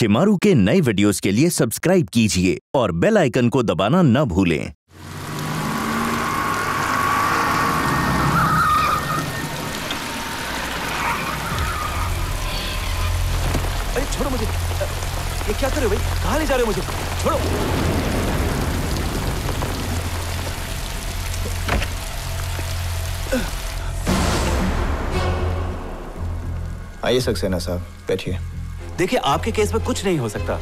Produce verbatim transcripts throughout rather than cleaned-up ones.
शिमारू के नए वीडियोस के लिए सब्सक्राइब कीजिए और बेल आइकन को दबाना न भूलें। अरे छोड़ो मुझे, ये क्या कर रहे हो भाई? कहाँ ले जा रहे हो मुझे? छोड़ो। आइए सक्सेना साहब, बैठिए। देखिए, आपके केस में कुछ नहीं हो सकता।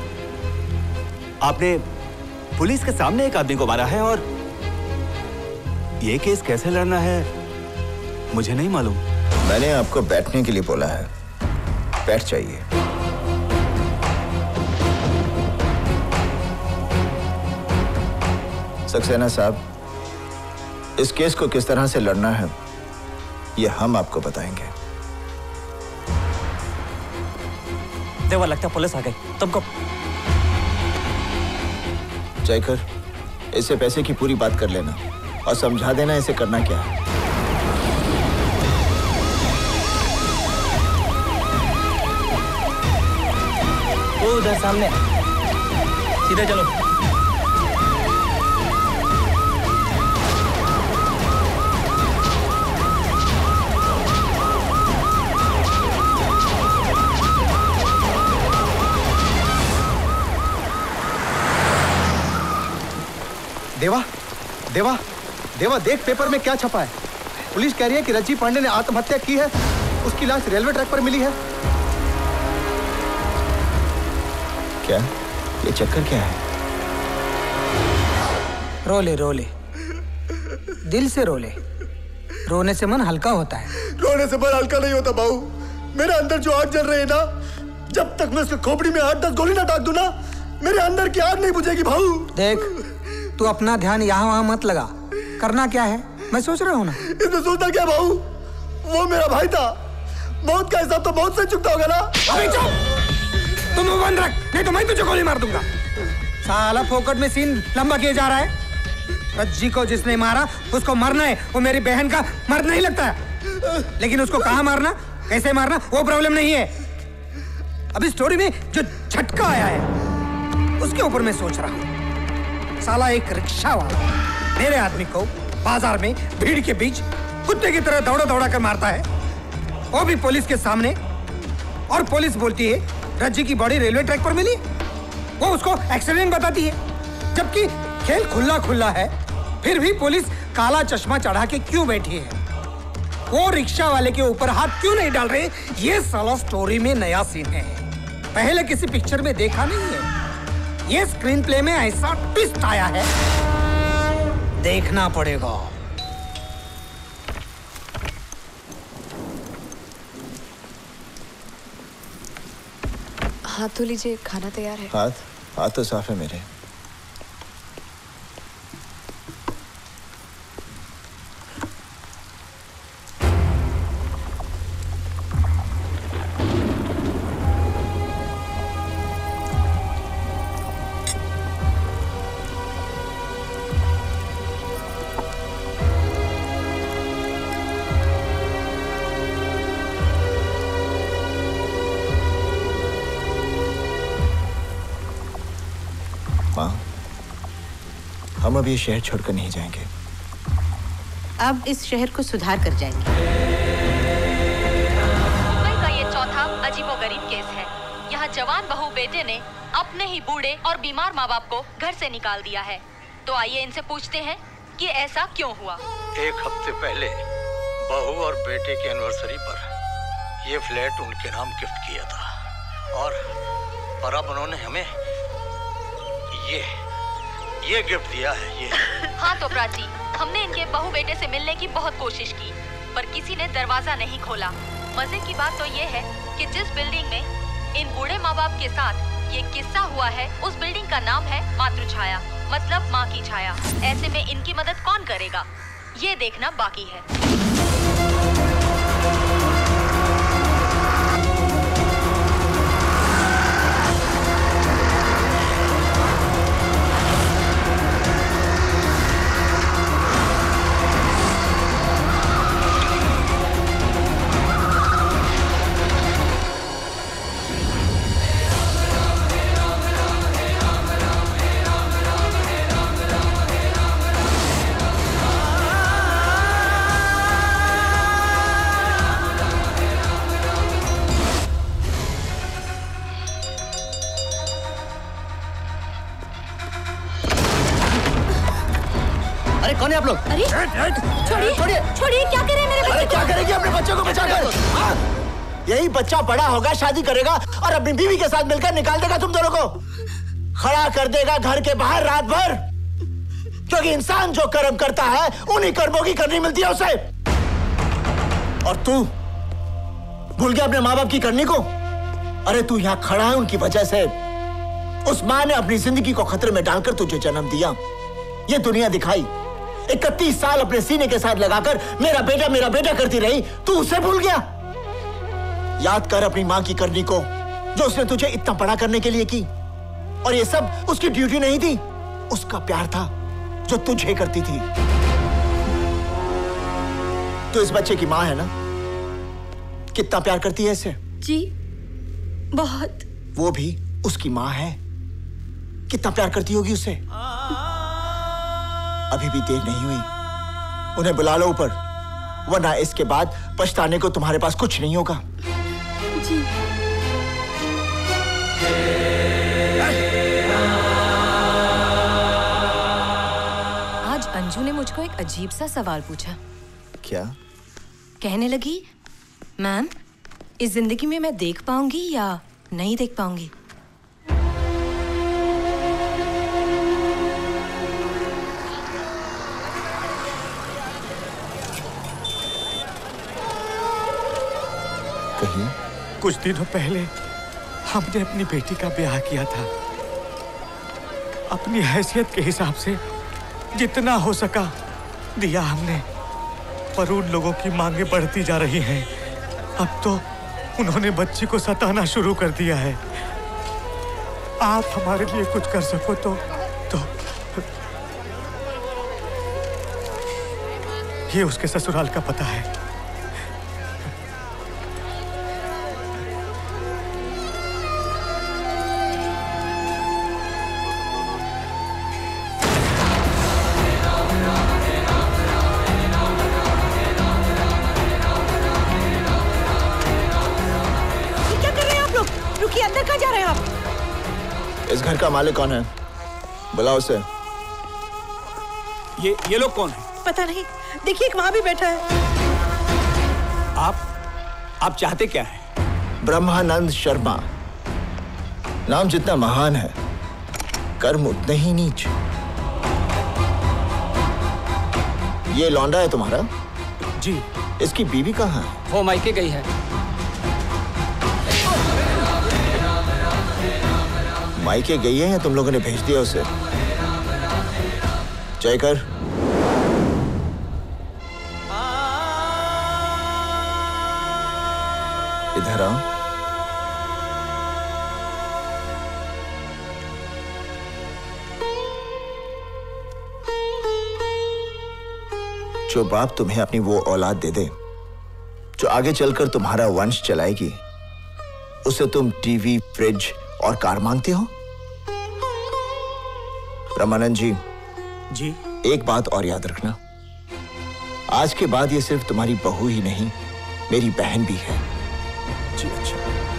आपने पुलिस के सामने एक आदमी को मारा है और ये केस कैसे लड़ना है मुझे नहीं मालूम। मैंने आपको बैठने के लिए बोला है, बैठ जाइए। सक्सेना साहब, इस केस को किस तरह से लड़ना है ये हम आपको बताएंगे। देवा, लगता है पुलिस आ गई। तुमको जयकर, इससे पैसे की पूरी बात कर लेना और समझा देना इसे करना क्या है। वो उधर सामने, सीधे चलो। देवा, देवा, देवा, देख पेपर में क्या छपा है। पुलिस कह रही है कि रज्जी पांडे ने आत्महत्या की है। उसकी लाश रेलवे ट्रैक पर मिली है। क्या? ये चक्कर क्या है? रोले रोले, दिल से रोले। रोने से मन हल्का होता है। रोने से मन हल्का नहीं होता बाबू। मेरे अंदर जो आग जल रही है ना, जब तक मैं उसके खोपड़ी में आठ दस गोली ना डाल दूं ना, मेरे अंदर की आग नहीं बुझेगी भाऊ। देख, तू अपना ध्यान यहाँ वहाँ मत लगा। करना क्या है मैं सोच रहा हूँ ना। इसमें सोचना क्या भाऊ? वो मेरा भाई था। मौत का हिसाब तो मौत से चुकता होगा ना। अबे चुप! तुम मुंह बंद रख, नहीं तो मैं तुझे गोली मार दूंगा। साला फोकट में सीन लंबा किया जा रहा है। रज्जी को जिसने मारा उसको मरना है। वो मेरी बहन का मर्द नहीं लगता है। लेकिन उसको कहाँ मारना, कैसे मारना, वो प्रॉब्लम नहीं है। अभी स्टोरी में जो झटका आया है उसके ऊपर मैं सोच रहा हूँ। साला एक रिक्शा वाला मेरे आदमी को बाजार में भीड़ के बीच कुत्ते की तरह दौड़ा दौड़ा कर मारता है, वो भी पुलिस के सामने। और पुलिस बोलती है रज्जी की बॉडी रेलवे ट्रैक पर मिली। वो उसको एक्सीडेंट बताती है, जबकि खेल खुला खुला है। फिर भी पुलिस काला चश्मा चढ़ा के क्यों बैठी है? वो रिक्शा वाले के ऊपर हाथ क्यों नहीं डाल रहे? ये साला स्टोरी में नया सीन है, पहले किसी पिक्चर में देखा नहीं है। ये स्क्रीन प्ले में ऐसा ट्विस्ट आया है, देखना पड़ेगा। हाथ धो लीजिए, खाना तैयार है। हाथ हाथ तो साफ है मेरे। माँ, हम अब ये शहर छोड़कर नहीं जाएंगे। अब इस शहर को सुधार कर जाएंगे। मुंबई का ये चौथा अजीबोगरीब केस है। यहाँ जवान बहू बेटे ने अपने ही बूढ़े और बीमार माँ बाप को घर से निकाल दिया है। तो आइए इनसे पूछते हैं कि ऐसा क्यों हुआ। एक हफ्ते पहले बहू और बेटे की एनिवर्सरी पर ये फ्लैट उनके नाम गिफ्ट किया था और पर अब उन्होंने हमें ये ये गिफ्ट दिया है। ये हाँ तो प्राची, हमने इनके बहू बेटे से मिलने की बहुत कोशिश की पर किसी ने दरवाजा नहीं खोला। मजे की बात तो ये है कि जिस बिल्डिंग में इन बूढ़े माँ बाप के साथ ये किस्सा हुआ है उस बिल्डिंग का नाम है मातृछाया, मतलब माँ की छाया। ऐसे में इनकी मदद कौन करेगा ये देखना बाकी है। कौन है आप लोग? अरे छोड़िए छोड़िए छोड़िए, क्या कर रहे हैं मेरे बच्चे को? क्या करेगी अपने बच्चों को बचाकर? हाँ? यही बच्चा बड़ा होगा, शादी करेगा और अपनी बीवी के साथ मिलकर निकाल देगा तुम दोनों को, खड़ा कर देगा घर के बाहर रात भर, क्योंकि इंसान जो कर्म करता है उन्हीं कर्मों की करनी मिलती है उसे। और तू भूल गया अपने माँ बाप की करनी को? अरे तू यहाँ खड़ा है उनकी वजह से। उस माँ ने अपनी जिंदगी को खतरे में डालकर तुझे जन्म दिया, ये दुनिया दिखाई, इकतीस साल अपने सीने के साथ लगाकर मेरा बेटा मेरा बेटा करती रही, तू उसे भूल गया? याद कर अपनी माँ की करनी को, जो उसने तुझे इतना बड़ा करने के लिए की। और ये सब उसकी ड्यूटी नहीं थी, उसका प्यार था जो तुझे करती थी। तो इस बच्चे की माँ है ना, कितना प्यार करती है इसे? जी बहुत। वो भी उसकी माँ है, कितना प्यार करती होगी उसे। अभी भी देर नहीं हुई, उन्हें बुला लो ऊपर, वरना इसके बाद पछताने को तुम्हारे पास कुछ नहीं होगा। जी। आज अंजू ने मुझको एक अजीब सा सवाल पूछा। क्या? कहने लगी, मैम इस जिंदगी में मैं देख पाऊंगी या नहीं देख पाऊंगी? कहिए। कुछ दिनों पहले हमने अपनी बेटी का ब्याह किया था। अपनी हैसियत के हिसाब से जितना हो सका दिया हमने, पर उन लोगों की मांगे बढ़ती जा रही हैं। अब तो उन्होंने बच्ची को सताना शुरू कर दिया है। आप हमारे लिए कुछ कर सको तो तो ये उसके ससुराल का पता है। इस घर का मालिक कौन है? बुलाओ उसे। ये ये लोग कौन है? पता नहीं, देखिए वहां भी बैठा है। आप आप चाहते क्या हैं? ब्रह्मानंद शर्मा। नाम जितना महान है, कर्म उतने ही नीच। ये लौंडा है तुम्हारा? जी। इसकी बीवी कहाँ है? वो मायके गई है। मायके गई है या तुम लोगों ने भेज दिया उसे? जयकर, इधर आओ। जो बाप तुम्हें अपनी वो औलाद दे दे जो आगे चलकर तुम्हारा वंश चलाएगी, उसे तुम टीवी, फ्रिज और कार मांगते हो? ब्रह्मानंद जी जी एक बात और याद रखना, आज के बाद ये सिर्फ तुम्हारी बहू ही नहीं, मेरी बहन भी है। जी अच्छा।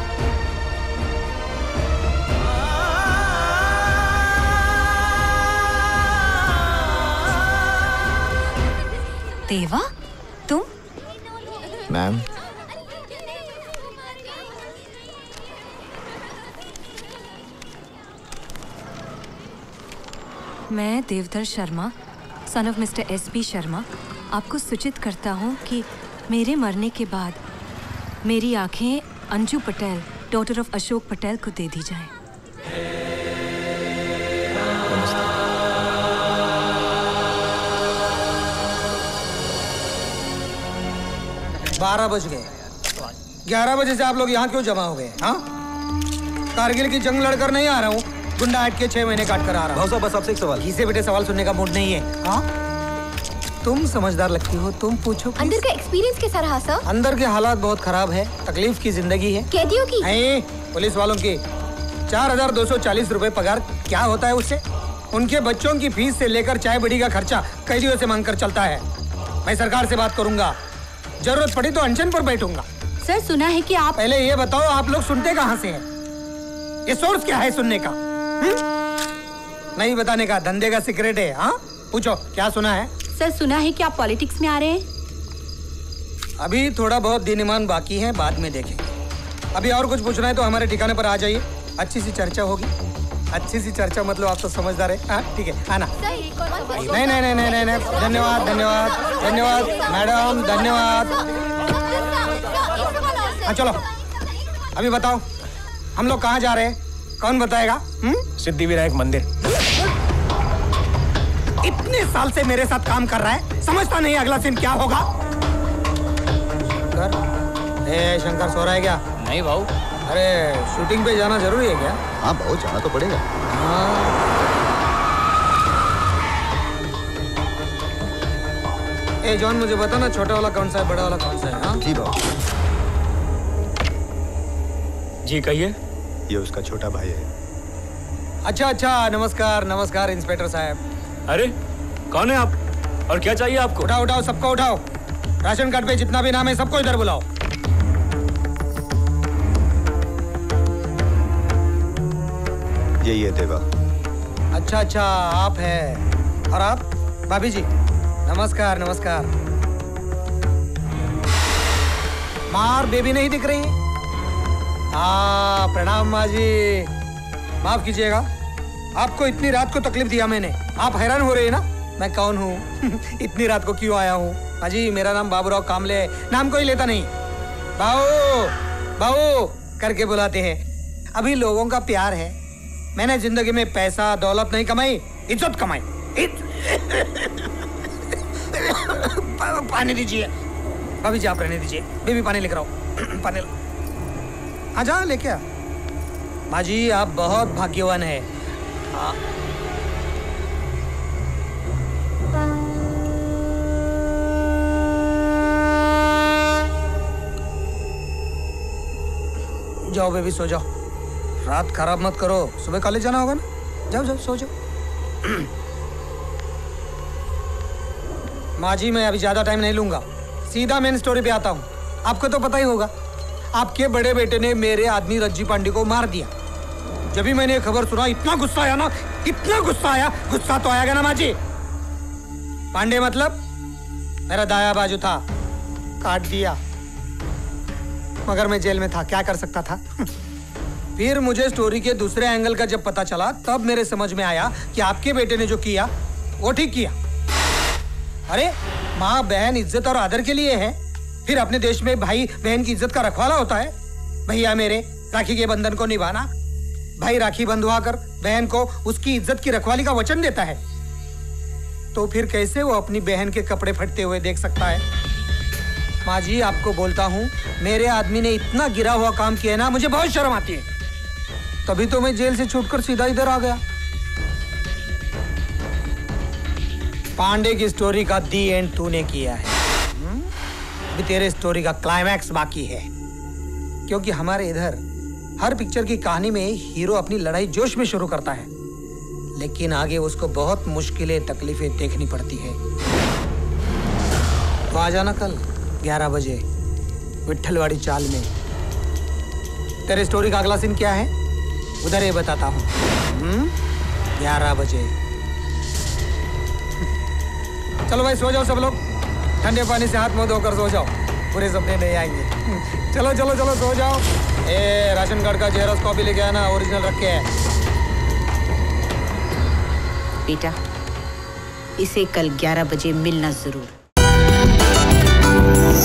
देवा, तुम? मैम, मैं Devdhar Sharma, son of mister S P Sharma, आपको सूचित करता हूँ कि मेरे मरने के बाद मेरी आंखें अंजू पटेल, डॉटर ऑफ अशोक पटेल को दे दी जाएं। बारह बज गए, ग्यारह बजे से आप लोग यहाँ क्यों जमा हो गए? हाँ, कारगिल की जंग लड़कर नहीं आ रहा हूँ, गुंडा हट के छह महीने काट कर आ रहा हूँ। बस आपसे एक सवाल। घीसे बेटे सवाल सुनने का मूड नहीं है। हाँ, तुम समझदार लगती हो, तुम पूछो। अंदर का एक्सपीरियंस कैसा रहा सर? अंदर के हालात बहुत खराब है, तकलीफ की जिंदगी है। कैदियों की? नहीं, पुलिस वालों की। चार हजार दो सौ चालीस रुपए पगार, क्या होता है उससे? उनके बच्चों की फीस से लेकर चाय बड़ी का खर्चा कैदियों से मांग कर चलता है। मैं सरकार से बात करूंगा, जरूरत पड़ी तो अनशन पर बैठूंगा। सर सुना है कि आप... पहले ये बताओ, आप लोग सुनते कहाँ से हैं? ये सोर्स क्या है सुनने का? हुँ? नहीं बताने का, धंधे का सीक्रेट है। हाँ, पूछो क्या सुना है? सर सुना है कि आप पॉलिटिक्स में आ रहे हैं। अभी थोड़ा बहुत दिन ईमान बाकी है, बाद में देखेंगे। अभी और कुछ पूछना है तो हमारे ठिकाने पर आ जाइए, अच्छी सी चर्चा होगी। अच्छी सी चर्चा मतलब आप तो समझदार है। हाँ ठीक है, आना। नहीं नहीं नहीं नहीं नहीं, नहीं। धन्यवाद धन्यवाद धन्यवाद मैडम, धन्यवाद। हाँ चलो अभी बताओ हम लोग कहाँ जा रहे हैं, कौन बताएगा? सिद्धि विनायक मंदिर। इतने साल से मेरे साथ काम कर रहा है, समझता नहीं अगला सीन क्या होगा। शंकर, ए शंकर सो रहा है क्या? नहीं भाऊ। अरे शूटिंग पे जाना जरूरी है क्या? हाँ भाऊ जाना तो पड़ेगा। हाँ। ए जॉन मुझे बता ना, छोटा वाला कौन सा है, बड़ा वाला कौन सा है? हाँ जी भाऊ। जी कहिए। ये उसका छोटा भाई है। अच्छा अच्छा, नमस्कार नमस्कार इंस्पेक्टर साहब। अरे कौन है आप और क्या चाहिए आपको? उठाओ उठाओ सबको उठाओ, राशन कार्ड पे जितना भी नाम है सबको इधर बुलाओ। यही है देवा। अच्छा अच्छा आप है, और आप? भाभी जी नमस्कार नमस्कार। माँ और बेबी नहीं दिख रही? हाँ प्रणाम माँ जी, माफ कीजिएगा आपको इतनी रात को तकलीफ दिया मैंने। आप हैरान हो रहे हैं ना मैं कौन हूँ इतनी रात को क्यों आया हूँ? हाजी मेरा नाम बाबूराव कामले, नाम कोई लेता नहीं, बाबू बाबू करके बुलाते हैं। अभी लोगों का प्यार है। मैंने जिंदगी में पैसा दौलत नहीं कमाई, इज्जत कमाई। इत... पानी दीजिए भाभी जी, आप रहने दीजिए, बेबी पानी लेकर आओ। पानी ला। हाँ जा लेके आ। माँ जी आप बहुत भाग्यवान है। हाँ। जाओ बेबी सो जाओ, रात खराब मत करो, सुबह कॉलेज जाना होगा ना। जाओ जाओ सो जाओ। माँ जी मैं अभी ज्यादा टाइम नहीं लूंगा, सीधा मेन स्टोरी पे आता हूँ। आपको तो पता ही होगा आपके बड़े बेटे ने मेरे आदमी रज्जी पांडे को मार दिया। जब भी मैंने ये खबर सुना इतना गुस्सा आया ना, इतना गुस्सा आया। गुस्सा तो आएगा ना माँ जी। पांडे मतलब मेरा दाया बाजू था, काट दिया, मगर मैं जेल में था, क्या कर सकता था। फिर मुझे स्टोरी के दूसरे एंगल का जब पता चला तब मेरे समझ में आया कि आपके बेटे ने जो किया वो ठीक किया। अरे माँ बहन इज्जत और आदर के लिए है, फिर अपने देश में भाई बहन की इज्जत का रखवाला होता है। भैया मेरे राखी के बंधन को निभाना, भाई राखी बंधवा कर बहन को उसकी इज्जत की रखवाली का वचन देता है, तो फिर कैसे वो अपनी बहन के कपड़े फटते हुए देख सकता है? माँ जी आपको बोलता हूँ मेरे आदमी ने इतना गिरा हुआ काम किया ना, मुझे बहुत शर्म आती है। तभी तो मैं जेल से छूटकर सीधा इधर आ गया। पांडे की स्टोरी का दी एंड तूने किया है, अभी तेरे स्टोरी का क्लाइमैक्स बाकी है। क्योंकि हमारे इधर हर पिक्चर की कहानी में हीरो अपनी लड़ाई जोश में शुरू करता है, लेकिन आगे उसको बहुत मुश्किलें तकलीफें देखनी पड़ती है। तो आ जाना कल ग्यारह बजे विट्ठलवाड़ी चाल में। तेरे स्टोरी का अगला सीन क्या है उधर ही बताता हूँ। ग्यारह बजे। चलो भाई सो जाओ सब लोग, ठंडे पानी से हाथ मुंह धोकर सो जाओ, पूरे सपने नहीं आएंगे। चलो चलो चलो सो जाओ। ए राशन कार्ड का जेरॉक्स कॉपी लेके आना, ओरिजिनल रख के। बेटा इसे कल ग्यारह बजे मिलना जरूर।